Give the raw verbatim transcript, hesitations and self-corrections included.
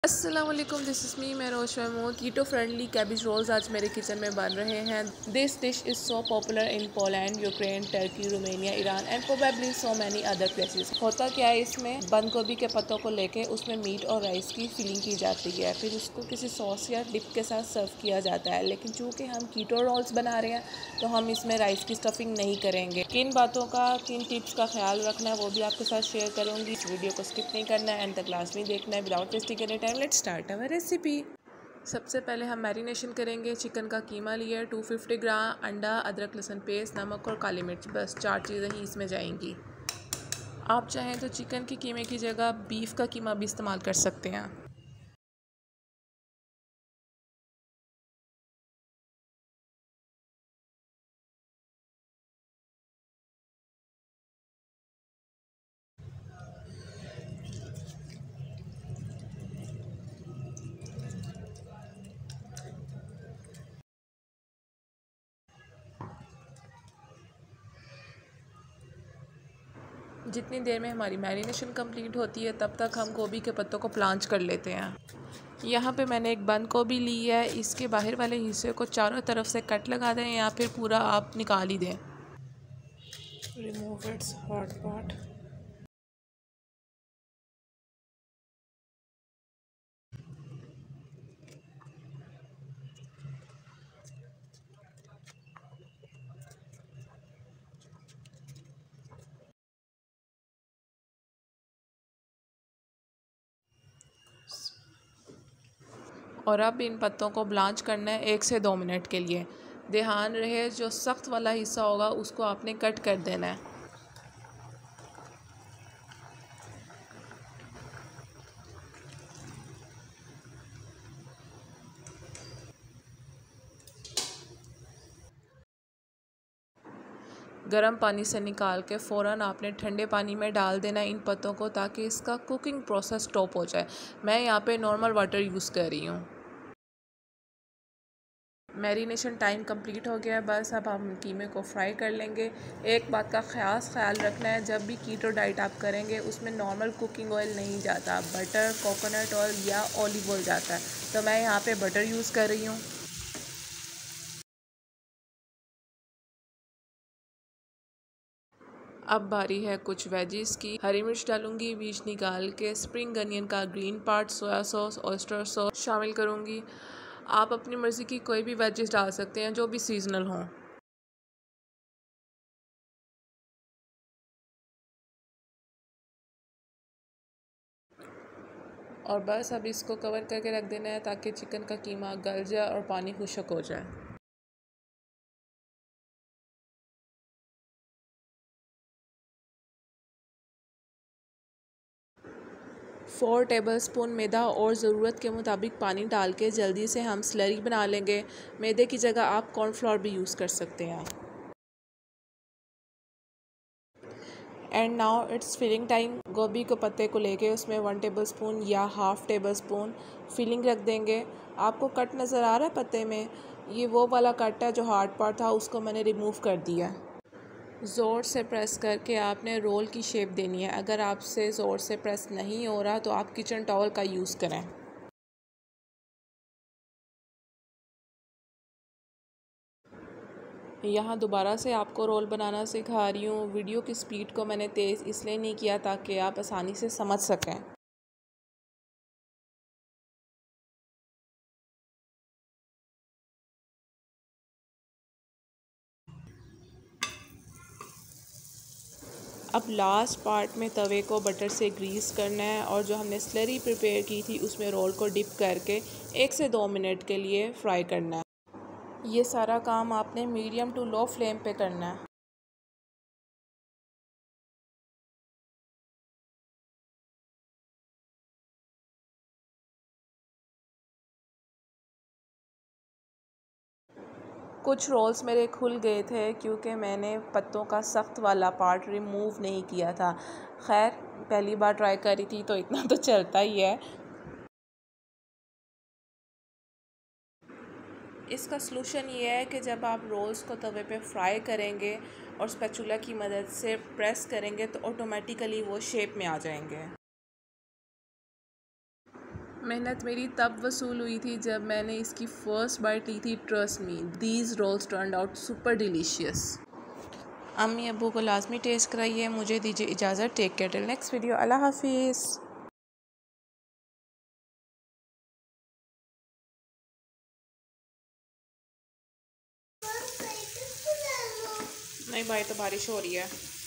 अस्सलाम वालेकुम, this is me मैं Rosh Mahmood. Keto friendly cabbage rolls आज मेरे किचन में बन रहे हैं। This dish is so popular in Poland, Ukraine, Turkey, Romania, Iran and probably so many other places. होता क्या है, इसमें बंद गोभी के पत्तों को लेके उसमें मीट और राइस की फिलिंग की जाती है, फिर उसको किसी सॉस या डिप के साथ सर्व किया जाता है। लेकिन चूँकि हम कीटो रोल्स बना रहे हैं तो हम इसमें राइस की स्टफिंग नहीं करेंगे। किन बातों का, किन टिप्स का ख्याल रखना है वो भी आपके साथ शेयर करूँगी। इस वीडियो को स्किप नहीं करना है, एंड तक लाजमी देखना है। Without wasting any time, let's start our recipe. सबसे पहले हम मैरिनेशन करेंगे। चिकन का कीमा लिया टू फिफ्टी ग्राम, अंडा, अदरक लहसुन पेस्ट, नमक और काली मिर्च, बस चार चीज़ें ही इसमें जाएंगी। आप चाहें तो चिकन के कीमे की जगह बीफ का कीमा भी इस्तेमाल कर सकते हैं। जितनी देर में हमारी मैरिनेशन कंप्लीट होती है तब तक हम गोभी के पत्तों को प्लांच कर लेते हैं। यहाँ पे मैंने एक बंद गोभी ली है। इसके बाहर वाले हिस्से को चारों तरफ से कट लगा दें या फिर पूरा आप निकाल ही दें। Remove its hot part. और अब इन पत्तों को ब्लांच करना है एक से दो मिनट के लिए। ध्यान रहे, जो सख्त वाला हिस्सा होगा उसको आपने कट कर देना है। गर्म पानी से निकाल के फ़ौरन आपने ठंडे पानी में डाल देना इन पत्तों को, ताकि इसका कुकिंग प्रोसेस स्टॉप हो जाए। मैं यहाँ पे नॉर्मल वाटर यूज़ कर रही हूँ। मैरिनेशन टाइम कंप्लीट हो गया है, बस अब हम कीमे को फ्राई कर लेंगे। एक बात का ख़ास ख्याल रखना है, जब भी कीटो डाइट आप करेंगे उसमें नॉर्मल कुकिंग ऑयल नहीं जाता, बटर, कोकोनट ऑयल या ऑलिव ऑयल जाता है। तो मैं यहाँ पे बटर यूज़ कर रही हूँ। अब बारी है कुछ वेजिस की। हरी मिर्च डालूंगी बीज निकाल के, स्प्रिंग अनियन का green part, soya sauce, oyster sauce शामिल करूंगी। आप अपनी मर्ज़ी की कोई भी वेजिस डाल सकते हैं जो भी सीजनल हों। और बस अब इसको कवर करके रख देना है ताकि चिकन का कीमा गल जाए और पानी खुश्क हो जाए। फोर टेबलस्पून मैदा और ज़रूरत के मुताबिक पानी डाल के जल्दी से हम स्लरी बना लेंगे। मैदे की जगह आप कॉर्नफ्लोर भी यूज़ कर सकते हैं। And now it's filling time. गोभी के पत्ते को लेके उसमें वन टेबलस्पून या हाफ़ टेबल स्पून फिलिंग रख देंगे। आपको कट नज़र आ रहा है पत्ते में, ये वो वाला कट है जो हार्ड पार्ट था, उसको मैंने रिमूव कर दिया है। ज़ोर से प्रेस करके आपने रोल की शेप देनी है। अगर आपसे ज़ोर से प्रेस नहीं हो रहा तो आप किचन टॉवल का यूज़ करें। यहाँ दोबारा से आपको रोल बनाना सिखा रही हूँ। वीडियो की स्पीड को मैंने तेज़ इसलिए नहीं किया ताकि आप आसानी से समझ सकें। अब लास्ट पार्ट में तवे को बटर से ग्रीस करना है और जो हमने स्लरी प्रिपेयर की थी उसमें रोल को डिप करके एक से दो मिनट के लिए फ्राई करना है। ये सारा काम आपने मीडियम टू लो फ्लेम पे करना है। कुछ रोल्स मेरे खुल गए थे क्योंकि मैंने पत्तों का सख्त वाला पार्ट रिमूव नहीं किया था। खैर, पहली बार ट्राई करी थी तो इतना तो चलता ही है। इसका सलूशन ये है कि जब आप रोल्स को तवे पे फ्राई करेंगे और स्पैचुला की मदद से प्रेस करेंगे तो ऑटोमेटिकली वो शेप में आ जाएंगे। मेहनत मेरी तब वसूल हुई थी जब मैंने इसकी फ़र्स्ट बाइट ली थी। Trust me, these rolls turned out super delicious. अम्मी अब्बू को लाजमी टेस्ट कराइए। मुझे दीजिए इजाज़त। Take care till next video. अल्लाह हाफिज़। नहीं भाई, तो बारिश हो रही है।